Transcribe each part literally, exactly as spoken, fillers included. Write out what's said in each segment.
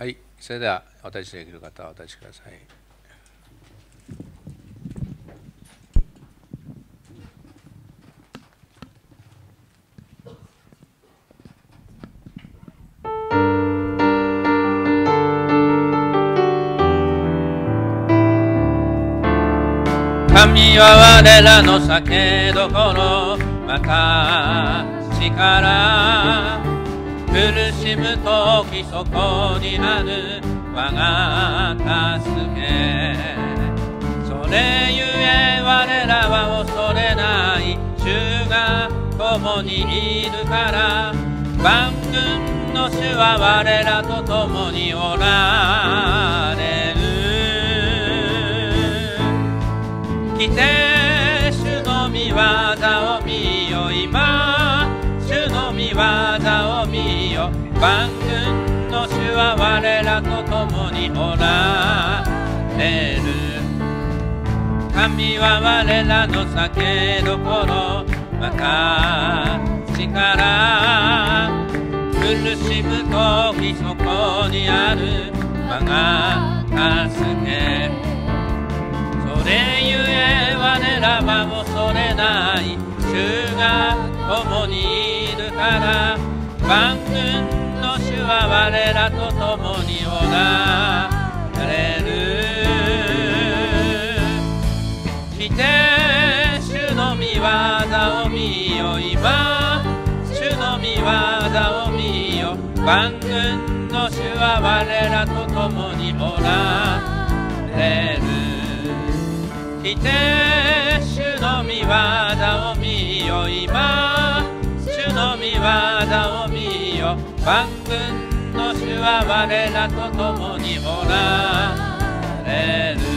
はい、それではお立ちできる方はお立ちください。神は我らの酒どころ、また力苦しむときそこにある我が助け。それゆえ我らは恐れない、主が共にいるから。万軍の主は我らと共におられる。来て主の御業を見よ、今主の御業を見よ。万軍の主は我らと共におられる。神は我らの酒どころ、また力苦しむときそこにある我が助け。それゆえ我らは恐れない、主が共にいるから。万軍の主は我らと共におられる。来て主の御業を見よ、今主の御業を見よ。万軍の主は我らと共におられる。来て主の御業を見よ、今主の御業を見よ。万軍の主は我らと共におられる。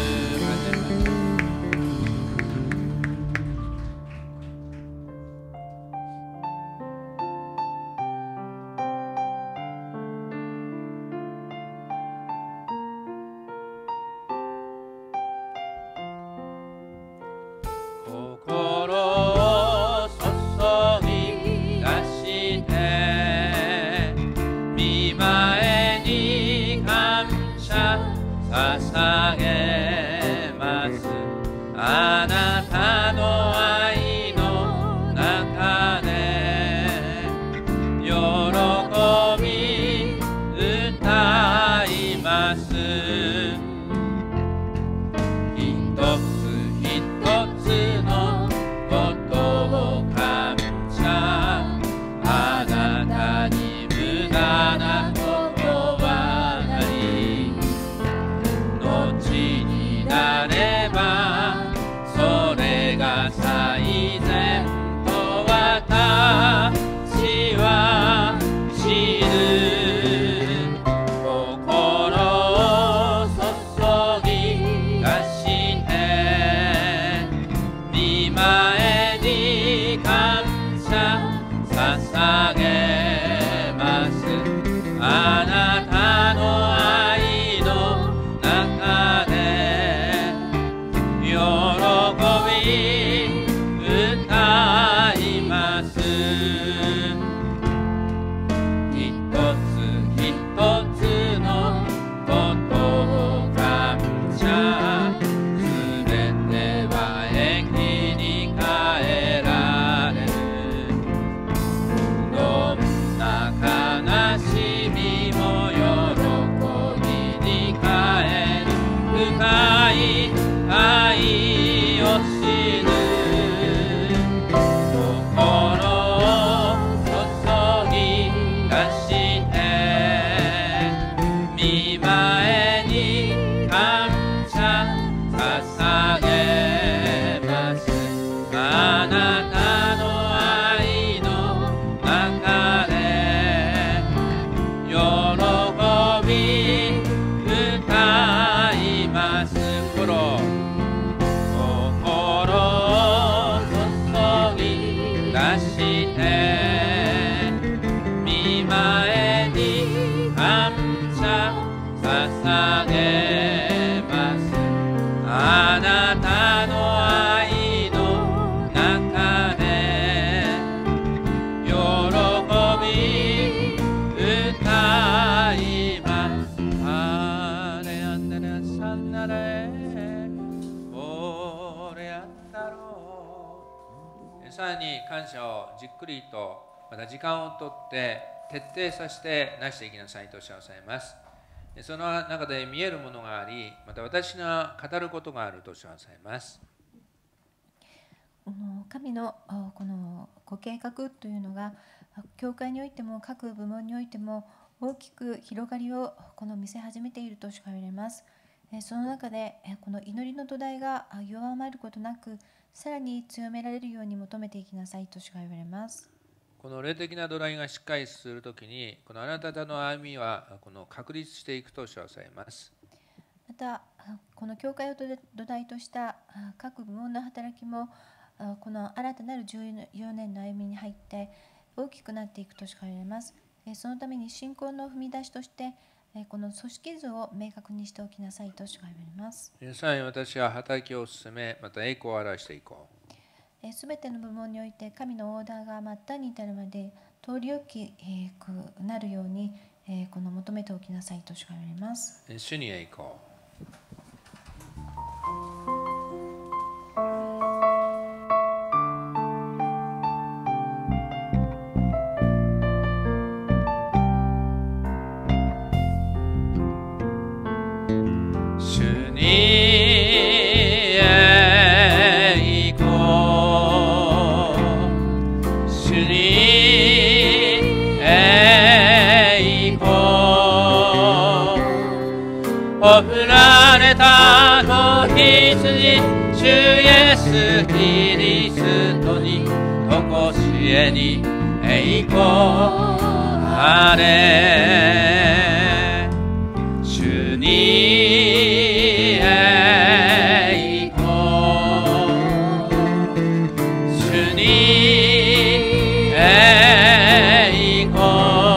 捧げます。あなたの愛の中で喜び歌います。一つ一つのことを感謝。あなたに無駄なことはない後になれば、それが最善と私は知る。心を注ぎ出して御前に感謝捧げます。あなたの愛の中で喜び歌います。一つ一つのことを感謝。すべては益に変えられる。どんな悲しみも喜びに変える。深い愛を知る。心を注ぎ出して御前に感謝捧げます。あなたの愛の中で喜び歌います。心心を注ぎ出して御前に感謝捧げます。あなたの愛の中さらに感謝をじっくりとまた時間をとって徹底させてなしていきなさいとおっしゃいます。その中で見えるものがあり、また私が語ることがあるとおっしゃいます。 神のこのご計画というのが教会においても各部門においても大きく広がりをこの見せ始めているとしか言われます。その中でこの祈りの土台が弱まることなくさらに強められるように求めていきなさいとしか言われます。 この霊的な土台がしっかりするときに、このあなた方の歩みはこの確立していくとおっしゃいます。 また、この教会を土台とした各部門の働きも、この新たなるじゅうよねんの歩みに入って大きくなっていくとしか言われます。そのために信仰の踏み出しとして、この組織図を明確にしておきなさいとしか言われます。 さらに私は働きを進め、また栄光を表していこう。 すべての部門において神のオーダーが末端に至るまで通りよきくなるようにこの求めておきなさいとしか言われます。 主に栄光。主に送られた子羊、主イエス・キリストに、とこしえに栄光あれ。主に栄光、主に栄光、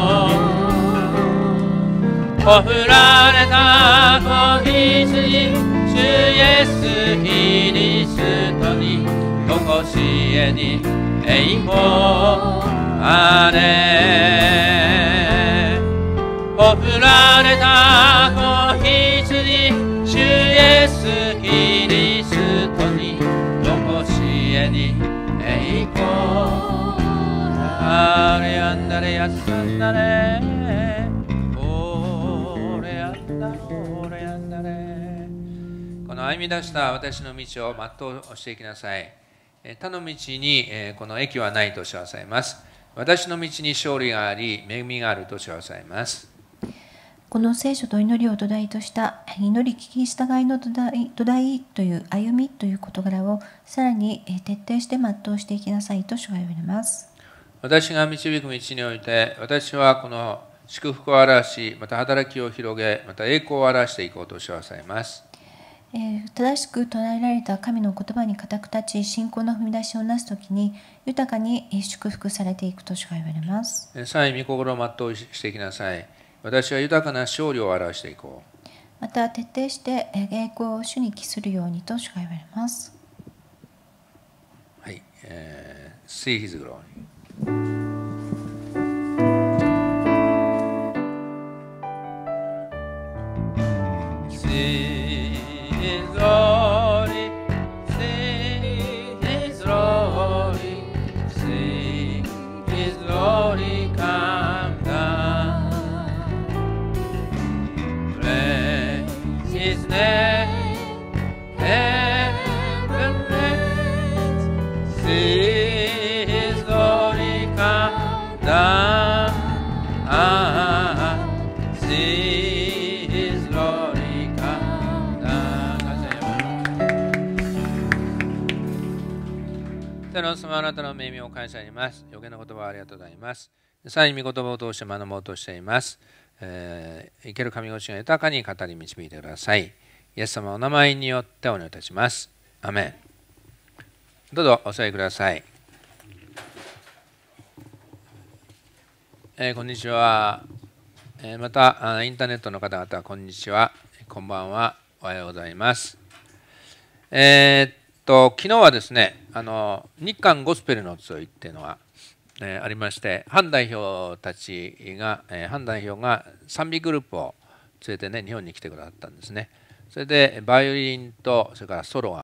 送られた子羊、主イエス・キリストに、とこしえに栄光あれ。送られた子羊、主イエス・キリストに、とこしえに栄光あれ。あんだれやすんだれ、この歩み出した私の道を全うしていきなさい。他の道にこの益はないとおっしゃいます。私の道に勝利があり、恵みがあるとおっしゃいます。 この聖書と祈りを土台とした祈り聞き従いの土台、土台という歩みという事柄をさらに徹底して全うしていきなさいと主が言われます。私が導く道において、私はこの祝福を表し、また働きを広げ、また栄光を表していこうとおっしゃいます。 えー、正しく唱えられた神の言葉に固く立ち、信仰の踏み出しをなすときに豊かに祝福されていくと主が言われます。 さらに御心を全うしていきなさい。私は豊かな勝利を表していこう。 また徹底して栄光を主に帰するようにと主が言われます。 はい、えー、See His glory。天の様、あなたの恵みを感謝します。余計な言葉をありがとうございます。さらに御言葉を通して学ぼうとしています。えー、生ける神ごしが豊かに語り導いてください。イエス様お名前によってお願いいたします。アメン。どうぞお座りください。えー、こんにちは。えー、またインターネットの方々、こんにちは。こんばんは。おはようございます。えーと昨日はですね、あの日韓ゴスペルの集いっていうのが、えー、ありまして、反代表たちが、えー、反代表が賛美グループを連れてね、日本に来てくださったんですね。それでバイオリンとそれからソロが